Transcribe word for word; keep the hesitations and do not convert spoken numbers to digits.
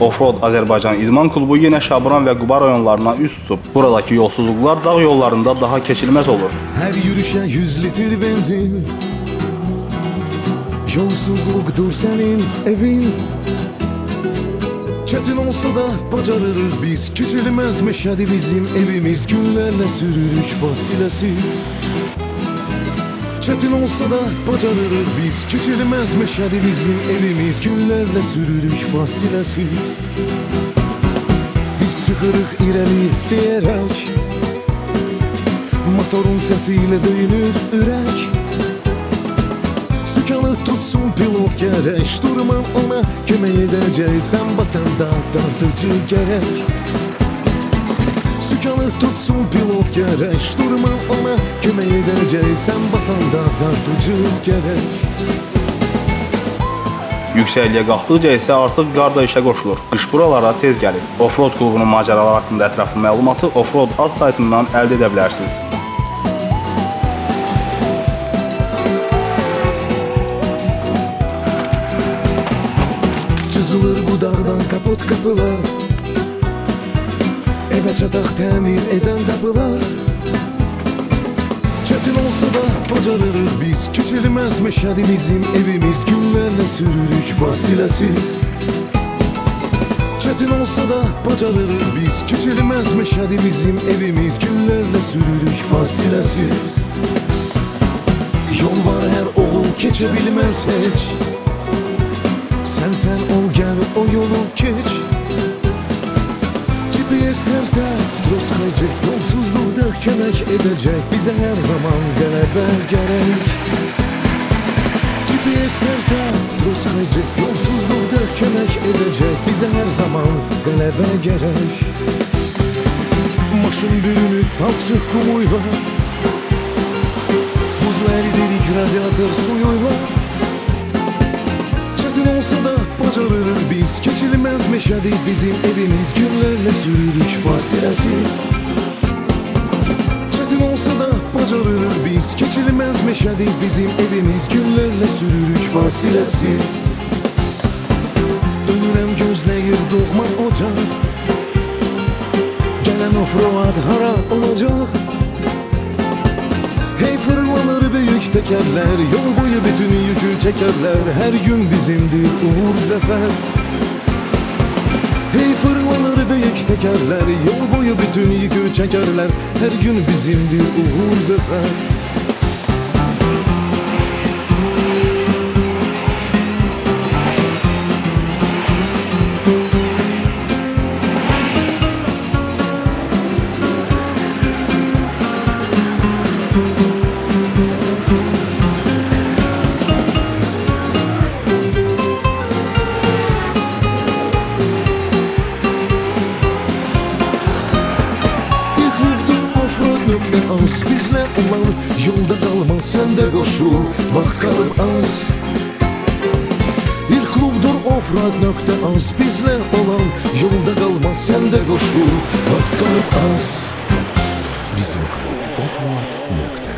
Offroad Azərbaycan İdman Klubu yenə Şaburan və Quba rayonlarına üst tutub. Buradakı yolsuzluqlar dağ yollarında daha keçilməz olur. Hər yürüşə yüz litr benzin, yolsuzluqdur sənin evin. Çətin olsa da bacarırıq biz, keçilməz meşədi bizim evimiz. Günlərlə sürürük fasiləsiz. Çətin olsa da bacarırıq biz, keçilməz meşədi bizim evimiz. Günlərlə sürürük fasiləsiz. Biz çıxırıq irəli deyərək, motorun səsiyle döyünür ürək. Sükanı tutsun pilot gərək, durman ona kömək edəcək. Sən batanda dartıcı gərək. Sükanı tutsun pilot gərək, durman ona kömək edəcək. Sən batanda dartıcı gərək. Yüksəkliyə qalxdıqca isə artıq qar da işə qoşulur. Qış buralara tez gəlir. Offroad klubunun macəraları haqqında ətraflı məlumatı Offroad ad saytından əldə edə bilərsiniz. Çızılır bu dağdan kapot kapılar, eve çataq təmir edən tapılar. Çətin olsa da bacarırıq biz, keçilməz meşədi bizim evimiz. Günlərlə sürürük fasiləsiz. Çətin olsa da bacarırıq biz, keçilməz meşədi bizim evimiz. Günlərlə sürürük fasiləsiz. Yol var hər oğul keçə bilməz heç. Sən sən ol gəl o yolu keç. G P S xərtə tros xərcək, yolsuzluqda kömək edəcək. Bizə hər zaman qələbə gərək. G P S xərtə tros xərcək, yolsuzluqda kömək edəcək. Bizə hər zaman qələbə gərək. Maşın bürünüb palçıq kumuyla, buzlu əridirik radiator suyuyla. Çətin olsa da bacarırıq biz, keçilməz meşədi bizim evimiz. Günlərlə sürürük fasiləsiz. Çətin olsa da bacarırıq biz, keçilməz meşədi bizim evimiz. Günlərlə sürürük fasiləsiz. Dönürəm gözləyir doğma ocaq, gələn offroad hara olacaq? Hey fırlanır büyük tekerler, yol boyu bütün yükü çekerler. Her gün bizimdir uğur zafer. Hey fırlanır büyük tekerler, yol boyu bütün yükü çekerler. Her gün bizimdir uğur zafer. Az bizlə olan yolda qalmaz, sən də qoşul, vaxt qalıb az. Bir klubdur offroad nöqtə az, bizlə olan yolda qalmaz, sən də qoşul, vaxt qalıb az. Bizim klub offroad nöqtə